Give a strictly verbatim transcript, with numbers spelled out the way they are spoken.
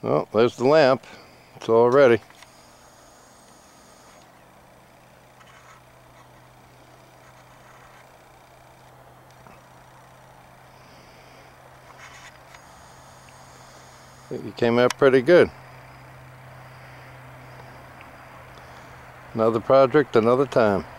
Well, there's the lamp. It's all ready. I think you came out pretty good. Another project, another time.